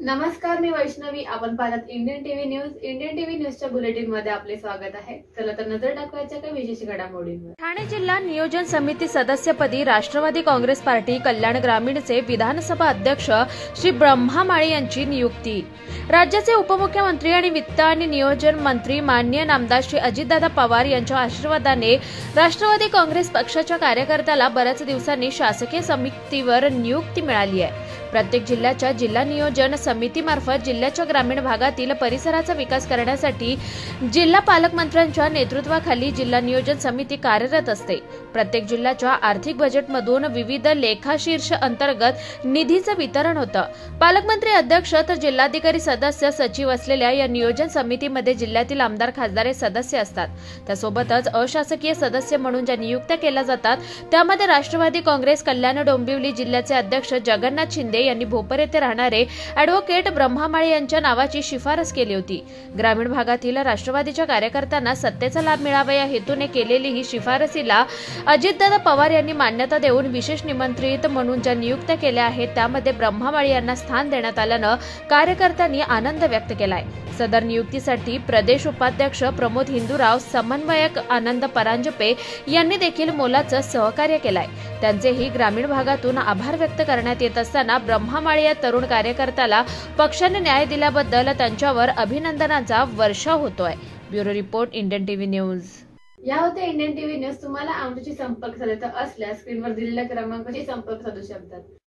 नमस्कार, मी वैष्णवी. आपण पाहतात Indian TV news. Indian TV न्यूजच्या बुलेटिन मध्ये आपले स्वागत आहे. चला तर नजर टाकूयाच्या काही विशेष घडामोडींवर. ठाणे जिल्हा नियोजन समिती सदस्यपदी राष्ट्रवादी काँग्रेस पार्टी कल्याण ग्रामीणचे विधानसभा अध्यक्ष श्री ब्रह्मा माळी यांची नियुक्ती. राज्याचे उपमुख्यमंत्री आणि वित्त आणि नियोजन मंत्री माननीय नामदार श्री अजितदादा पवार यांच्या आशीर्वादाने राष्ट्रवादी काँग्रेस पक्षाच्या कार्यकर्त्याला बऱ्याच दिवसांनी शासकीय समितीवर नियुक्ती मिळाली आहे. प्रत्येक जिल्ह्याच्या जिल्हा नियोजन समितीमार्फत जिल्ह्याच्या ग्रामीण भागातील परिसराचा विकास करण्यासाठी जिल्हा पालकमंत्र्यांच्या नेतृत्वाखाली जिल्हा नियोजन समिती कार्यरत असते. प्रत्येक जिल्ह्याच्या आर्थिक बजेटमधून विविध लेखाशीर्ष अंतर्गत निधीचं वितरण होतं. पालकमंत्री अध्यक्ष तर जिल्हाधिकारी सदस्य सचिव असलेल्या या नियोजन समितीमध्ये जिल्ह्यातील आमदार खासदार हे सदस्य असतात. त्यासोबतच अशासकीय सदस्य म्हणून ज्या नियुक्त्या केल्या जातात त्यामध्ये राष्ट्रवादी काँग्रेस कल्याण डोंबिवली जिल्ह्याचे अध्यक्ष जगन्नाथ शिंदे यांनी भोपर येथे राहणारे ॲडव्होकेट ब्रह्मा माळी यांच्या नावाची शिफारस केली होती. ग्रामीण भागातील राष्ट्रवादीच्या कार्यकर्त्यांना सत्तेचा लाभ मिळावा या हेतूने केलेली ही शिफारसीला अजितदादा पवार यांनी मान्यता देऊन विशेष निमंत्रित म्हणून ज्या नियुक्त्या केल्या आहेत त्यामध्ये ब्रह्मा माळी यांना स्थान देण्यात आल्यानं कार्यकर्त्यांनी आनंद व्यक्त केलाय. सदर नियुक्तीसाठी प्रदेश उपाध्यक्ष प्रमोद हिंदूराव, समन्वयक आनंद परांजपे यांनी देखील मोलाचं सहकार्य केलंय. त्यांचेही ग्रामीण भागातून आभार व्यक्त करण्यात येत असताना ब्रह्मा माळी या तरुण कार्यकर्त्याला पक्षाने न्याय दिल्याबद्दल त्यांच्यावर अभिनंदनाचा वर्षाव होतोय. Bureau report, Indian TV news. या होत्या इंडियन टीव्ही न्यूज. तुम्हाला आमच्याशी संपर्क साधायचा असल्यास स्क्रीनवर दिलेल्या क्रमांकाशी संपर्क साधू शकतात.